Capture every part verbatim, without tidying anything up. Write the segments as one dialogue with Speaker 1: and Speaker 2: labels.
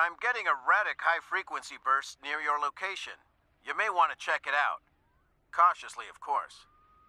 Speaker 1: I'm getting erratic high-frequency bursts near your location. You may want to check it out. Cautiously, of course.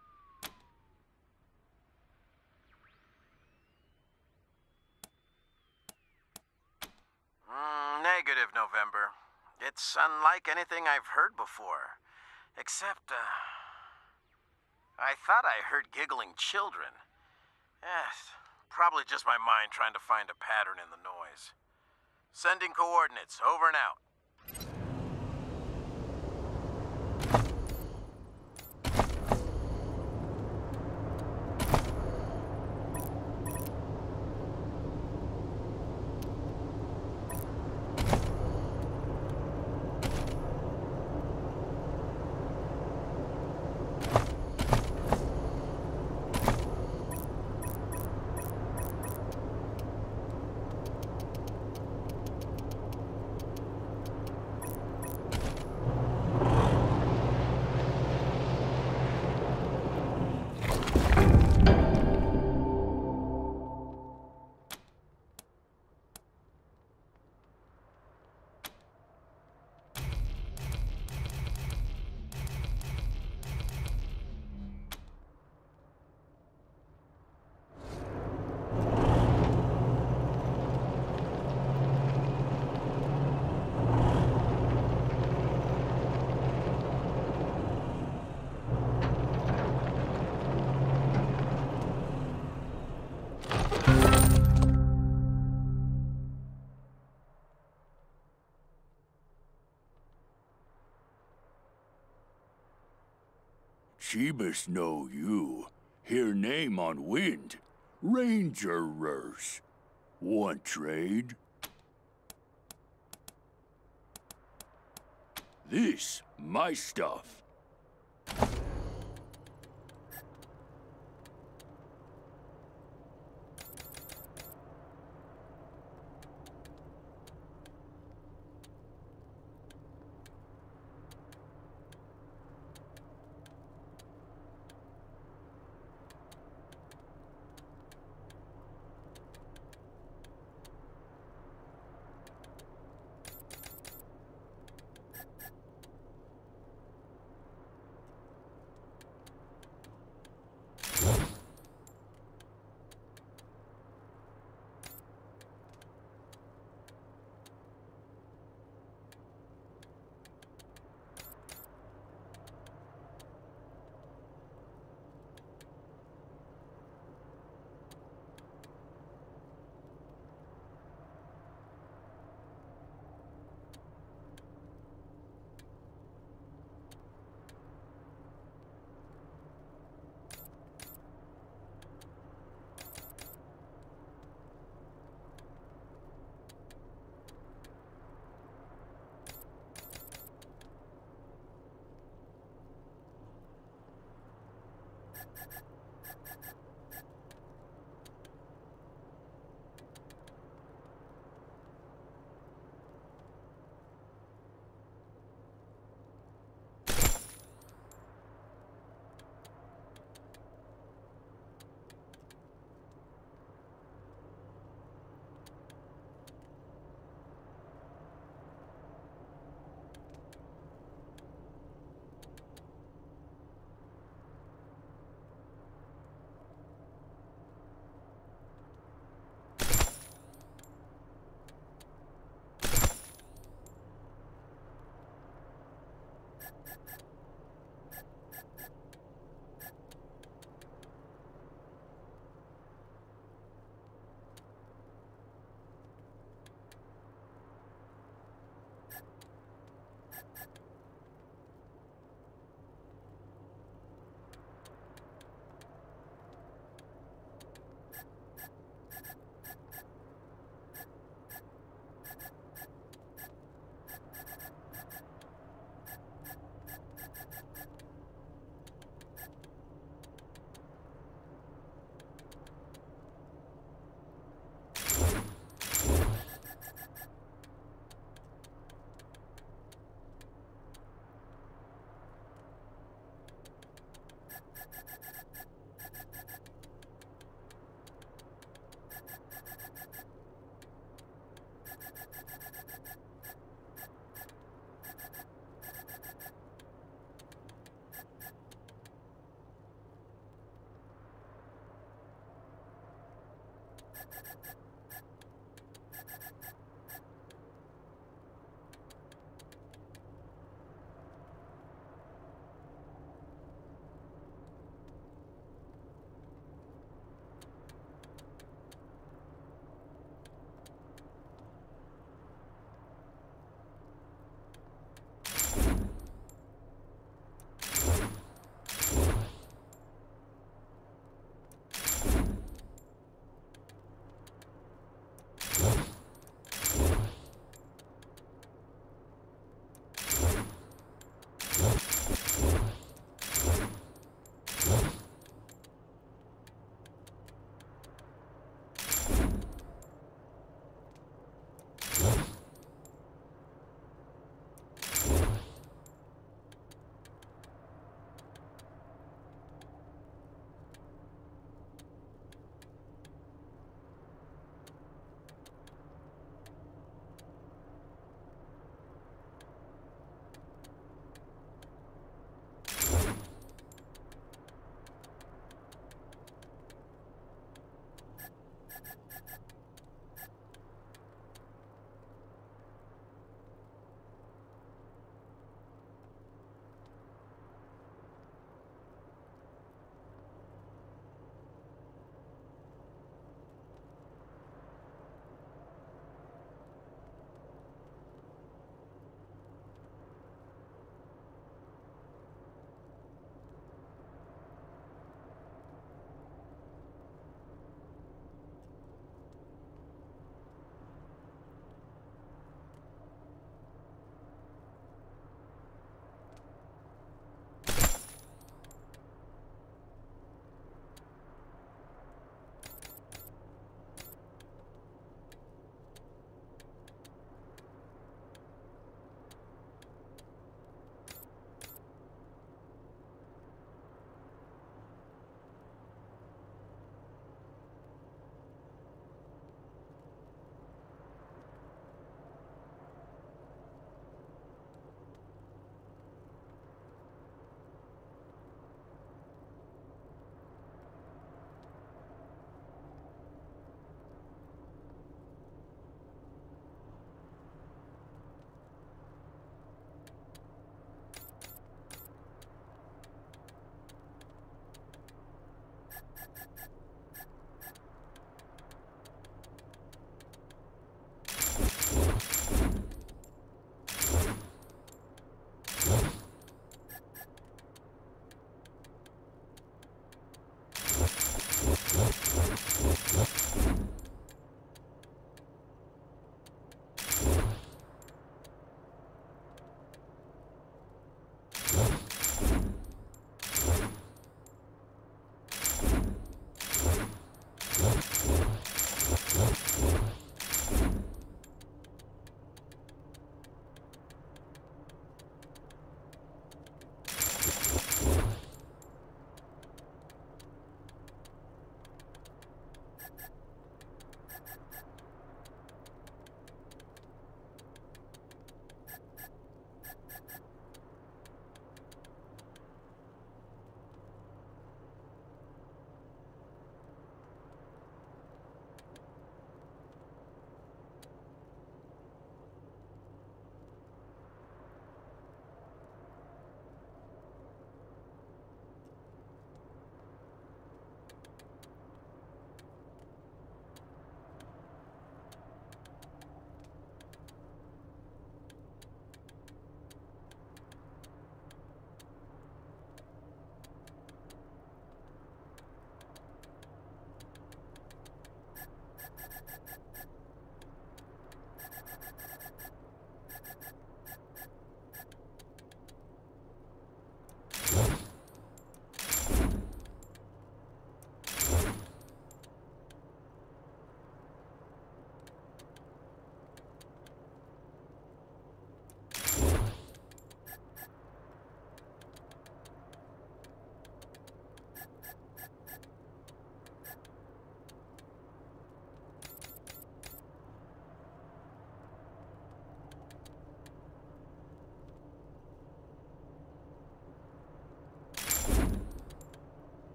Speaker 1: Mm, negative, November. It's unlike anything I've heard before. Except, uh... I thought I heard giggling children. Eh, probably just my mind trying to find a pattern in the noise. Sending coordinates, over and out.
Speaker 2: She must know you. Hear name on wind. Rangerers. Want trade? This, my stuff.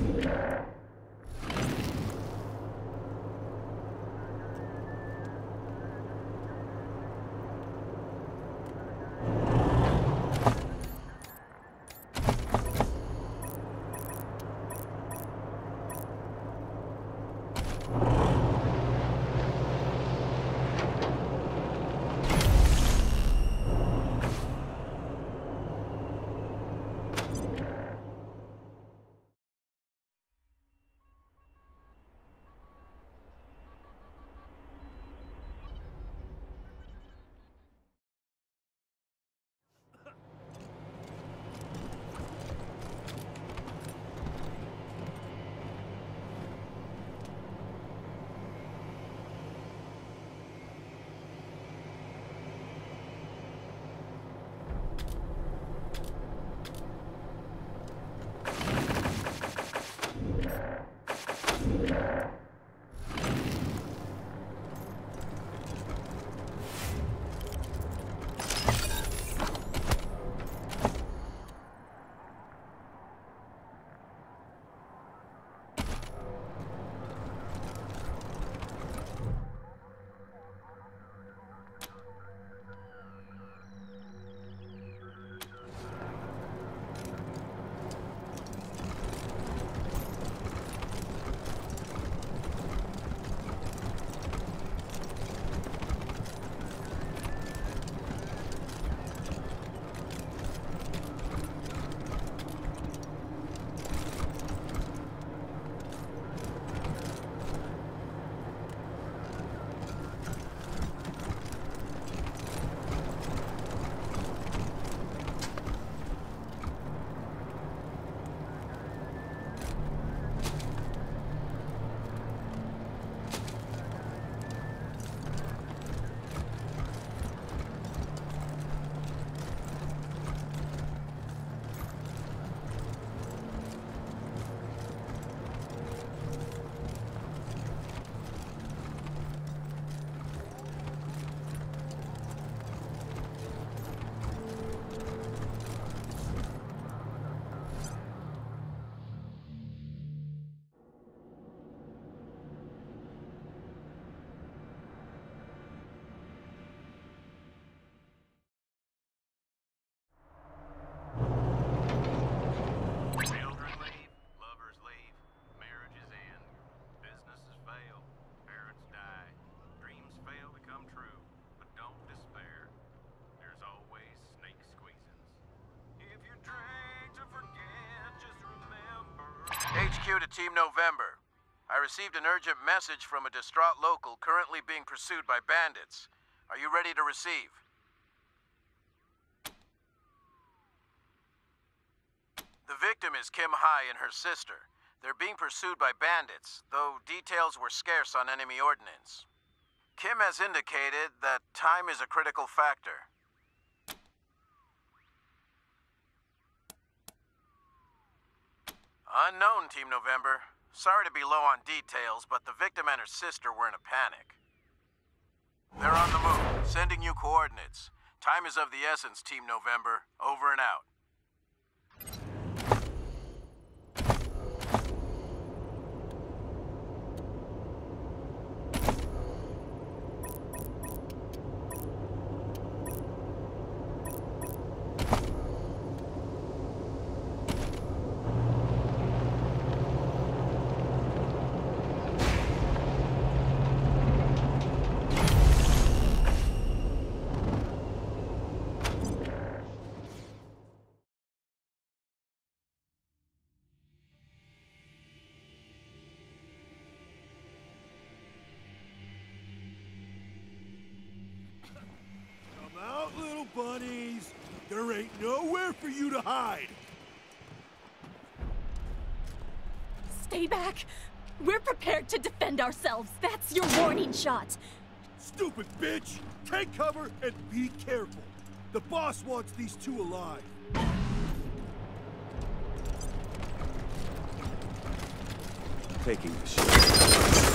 Speaker 1: H Q to Team November. I received an urgent message from a distraught local currently being pursued by bandits. Are you ready to receive? The victim is Kim Hai and her sister. They're being pursued by bandits, though details were scarce on enemy ordnance. Kim has indicated that time is a critical factor. Unknown, Team November. Sorry to be low on details, but the victim and her sister were in a panic. They're on the move, sending you coordinates. Time is of the essence, Team November. Over and out.
Speaker 2: Bunnies, there ain't nowhere for you to hide.
Speaker 3: Stay back. We're prepared to defend ourselves. That's your warning shot.
Speaker 2: Stupid bitch! Take cover and be careful. The boss wants these two alive.
Speaker 4: Taking the shot.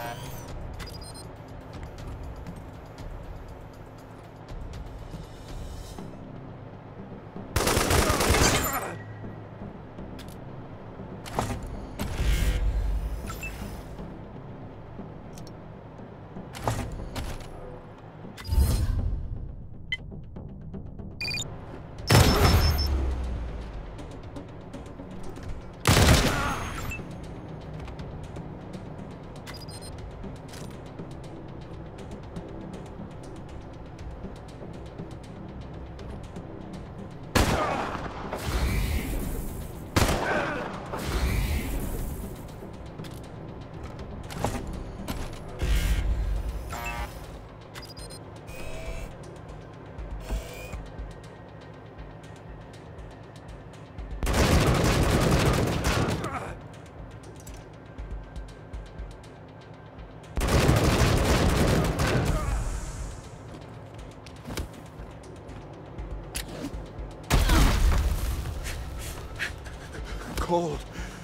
Speaker 4: Cold.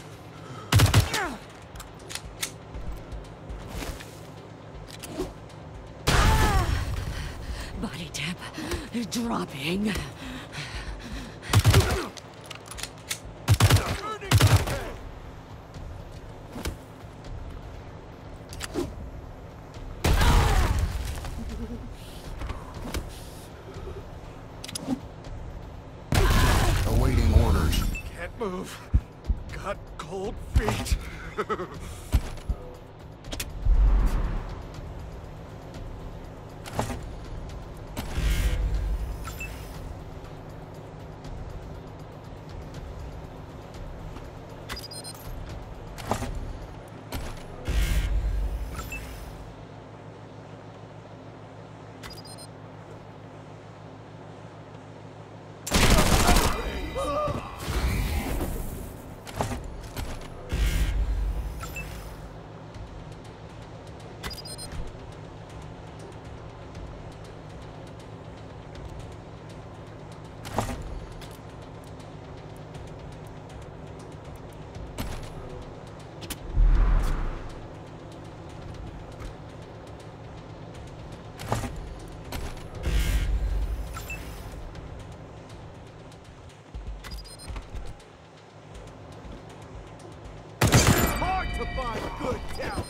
Speaker 5: Body tap. Dropping.
Speaker 6: Awaiting orders.
Speaker 4: Can't move. Got cold feet. To find good count.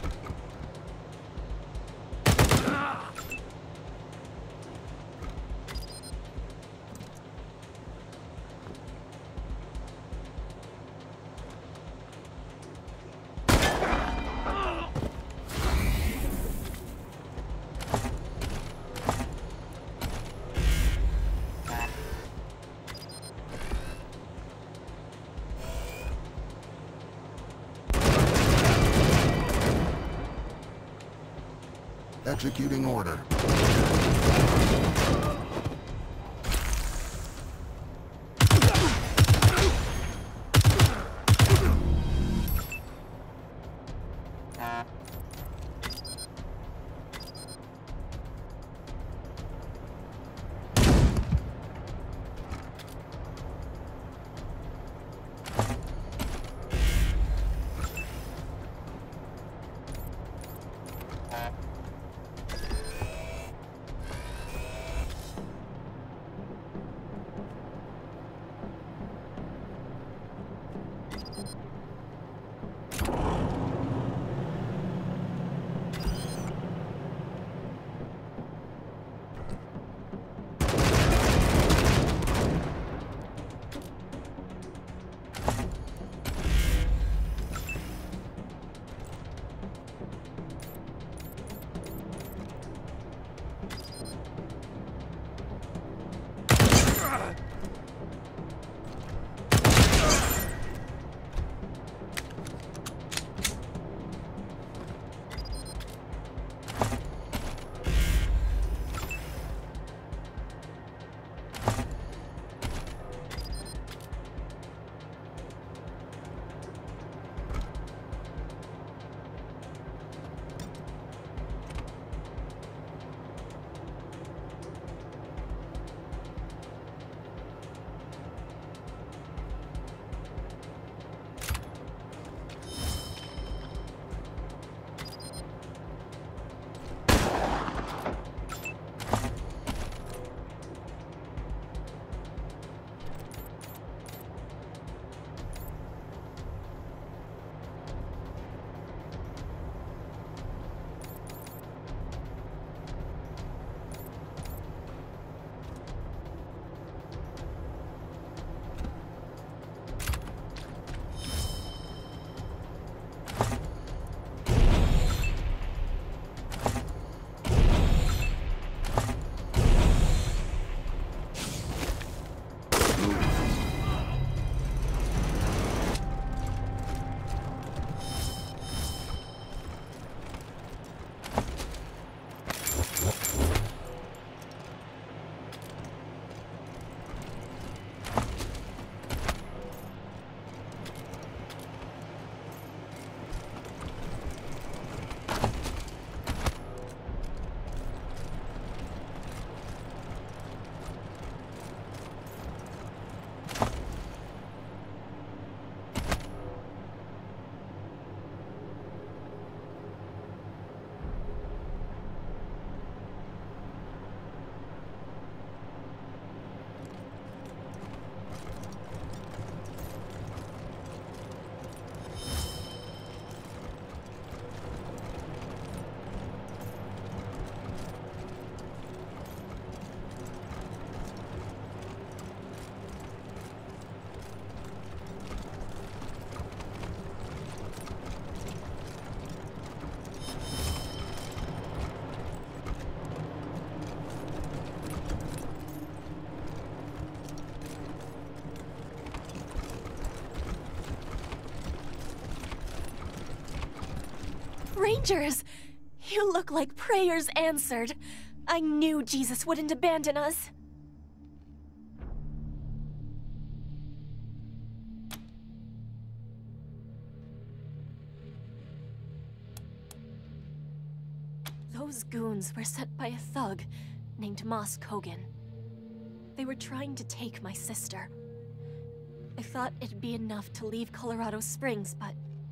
Speaker 6: Executing order.
Speaker 3: Rangers! You look like prayers answered. I knew Jesus wouldn't abandon us. Those goons were sent by a thug named Moss Kogan. They were trying to take my sister. I thought it'd be enough to leave Colorado Springs, but...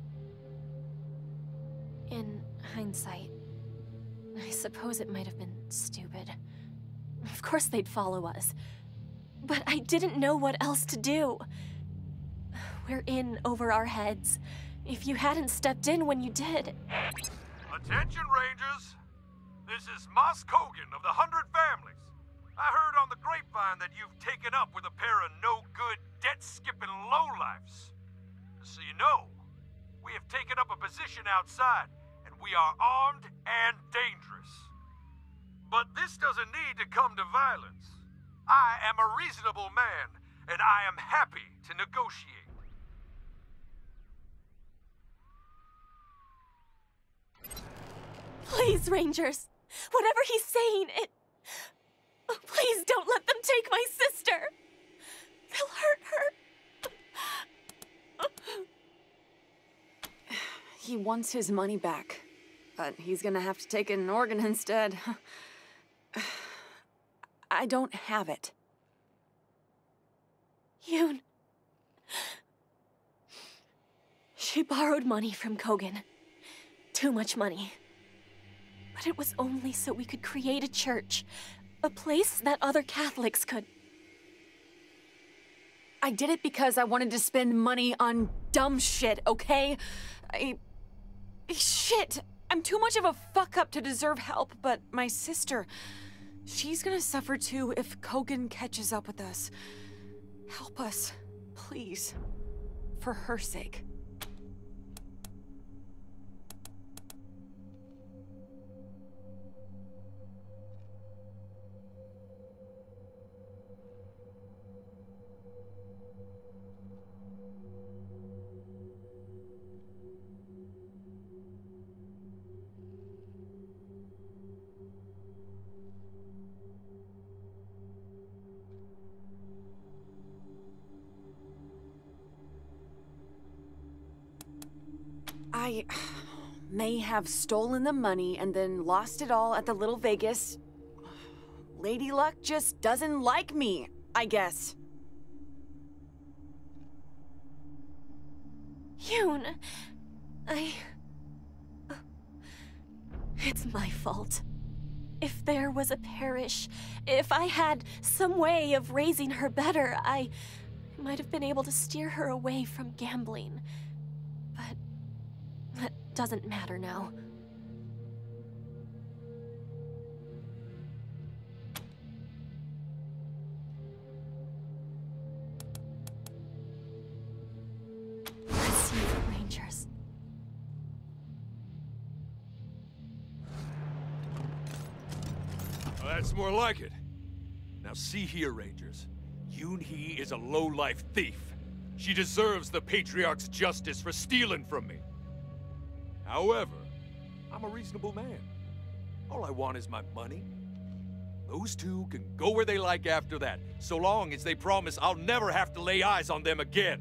Speaker 3: in hindsight, I suppose it might have been stupid. Of course they'd follow us. But I didn't know what else to do. We're in over our heads. If you hadn't stepped in when you did...
Speaker 4: Attention, Rangers! This is Moss Kogan of the Hundred Families. I heard on the grapevine that you've taken up with a pair of no-good, debt-skipping lowlifes. So you know, we have taken up a position outside, and we are armed and dangerous. But this doesn't need to come to violence. I am a reasonable man, and I am happy to negotiate.
Speaker 3: Please, Rangers. Whatever he's saying, it... Oh, please don't let them take my sister. They'll hurt her.
Speaker 5: He wants his money back, but he's gonna have to take an organ instead. I don't have it.
Speaker 3: Yoon. She borrowed money from Kogan. Too much money. But it was only so we could create a church. A place that other Catholics could...
Speaker 5: I did it because I wanted to spend money on dumb shit, okay? I... Shit! I'm too much of a fuck-up to deserve help, but my sister... She's gonna suffer too if Kogan catches up with us. Help us, please. For her sake. I may have stolen the money and then lost it all at the Little Vegas. Lady Luck just doesn't like me, I guess.
Speaker 3: Yoon, I... It's my fault. If there was a parish, if I had some way of raising her better, I might have been able to steer her away from gambling. But that doesn't matter now. Receive, Rangers.
Speaker 4: Well, that's more like it. Now see here, Rangers. Yoon-hee is a low-life thief. She deserves the Patriarch's justice for stealing from me. However, I'm a reasonable man. All I want is my money. Those two can go where they like after that, so long as they promise I'll never have to lay eyes on them again.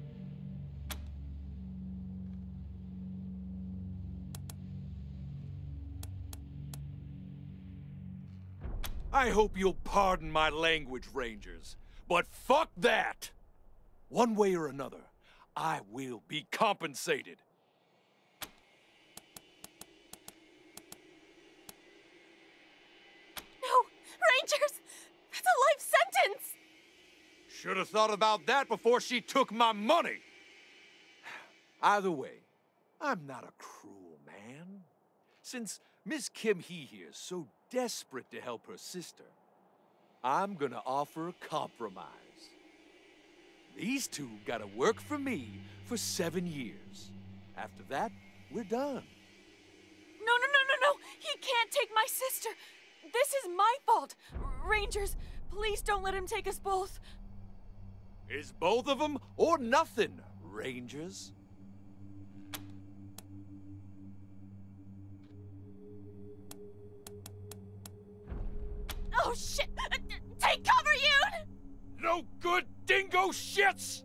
Speaker 4: I hope you'll pardon my language, Rangers, but fuck that! One way or another, I will be compensated.
Speaker 3: No! Rangers! That's a life sentence!
Speaker 4: Should have thought about that before she took my money. Either way, I'm not a cruel man. Since Miss Kim Hee here is so desperate to help her sister, I'm gonna offer a compromise. These two gotta work for me for seven years. After that, we're done.
Speaker 5: No, no, no, no, no! He can't take my sister! This is my fault! R- Rangers, please don't let him take us both.
Speaker 4: It's both of them or nothing, Rangers.
Speaker 5: Oh, shit! Take cover, Yoon!
Speaker 4: No good dingo shits!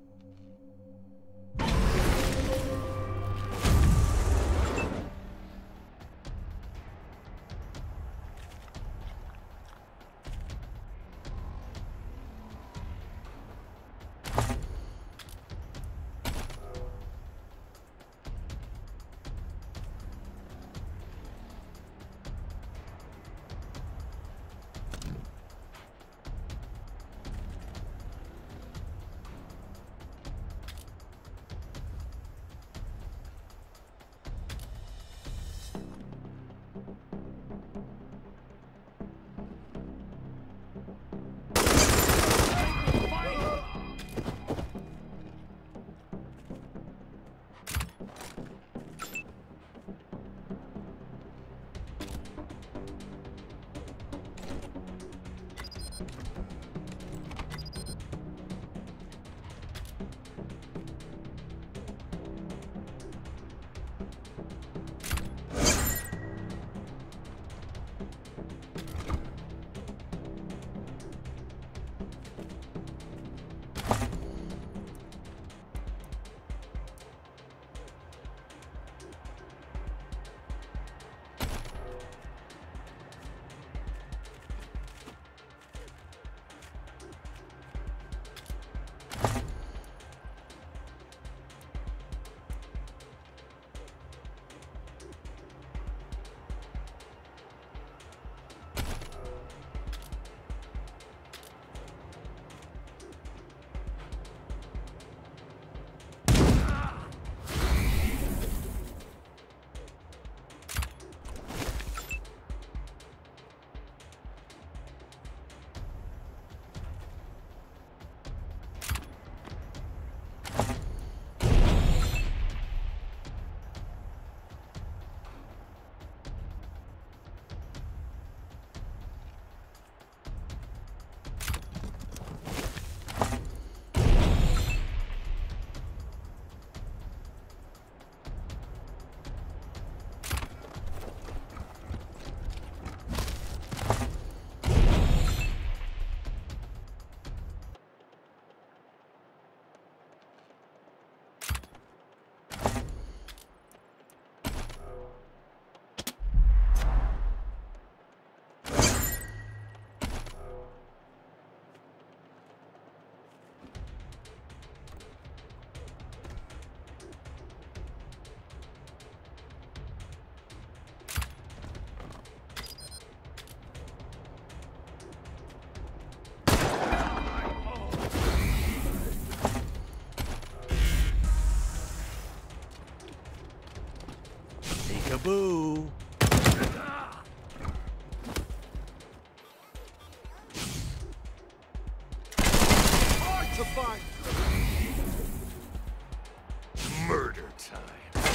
Speaker 7: Peekaboo.
Speaker 4: Hard to find.
Speaker 7: Murder time.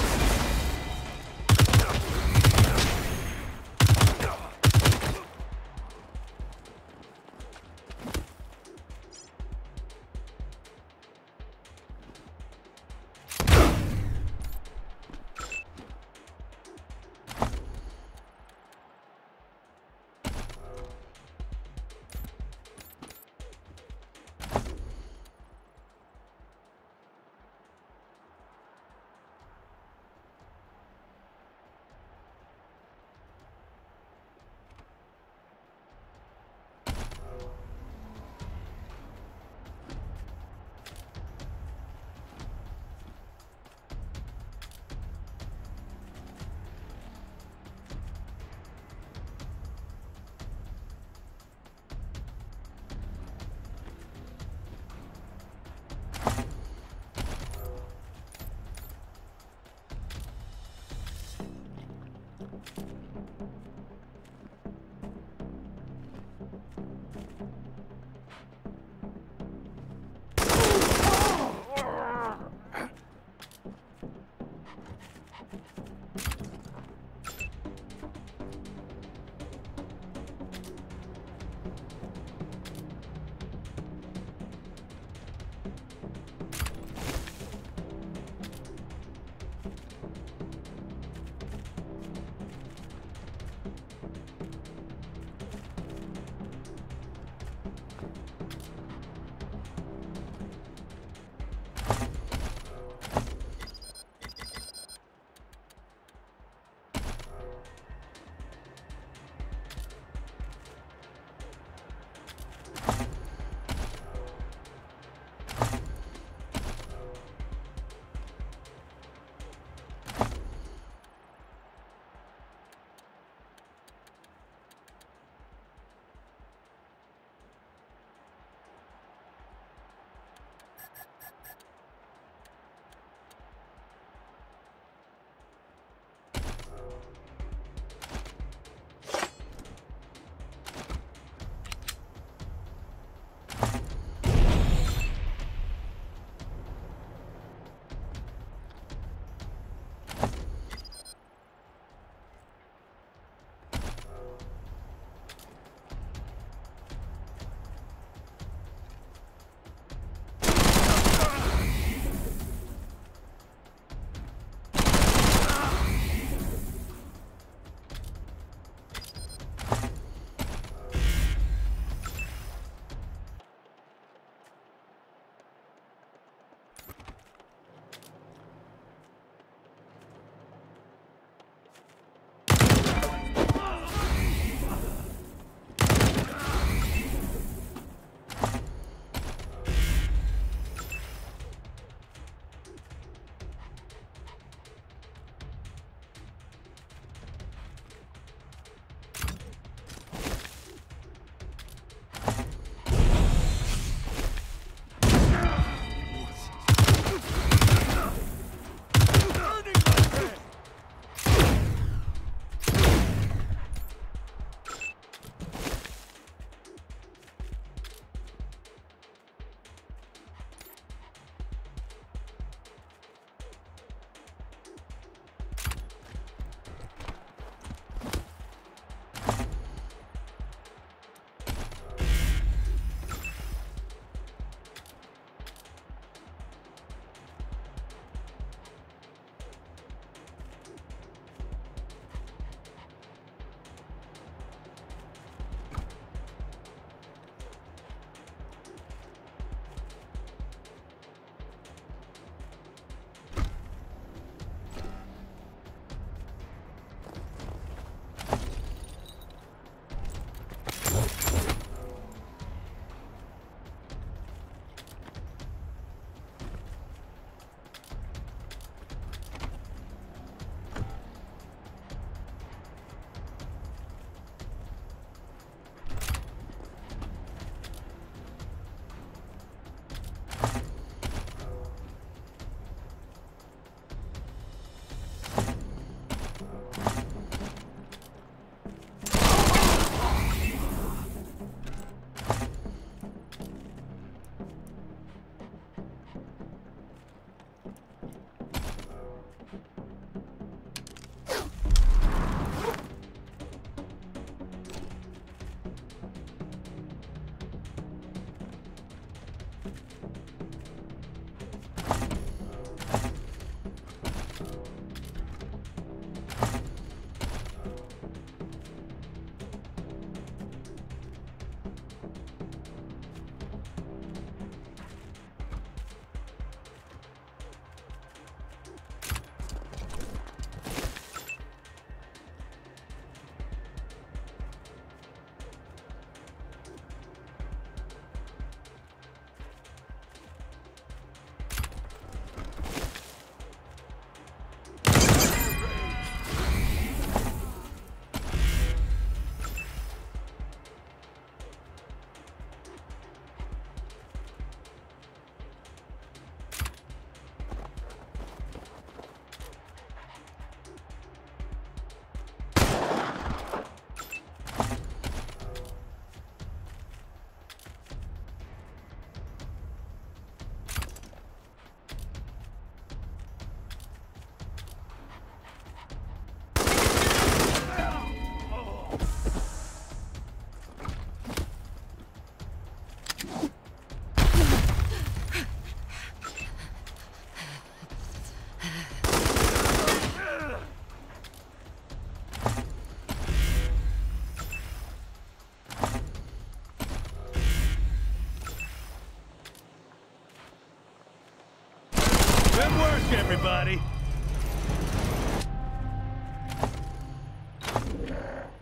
Speaker 7: Good work, everybody.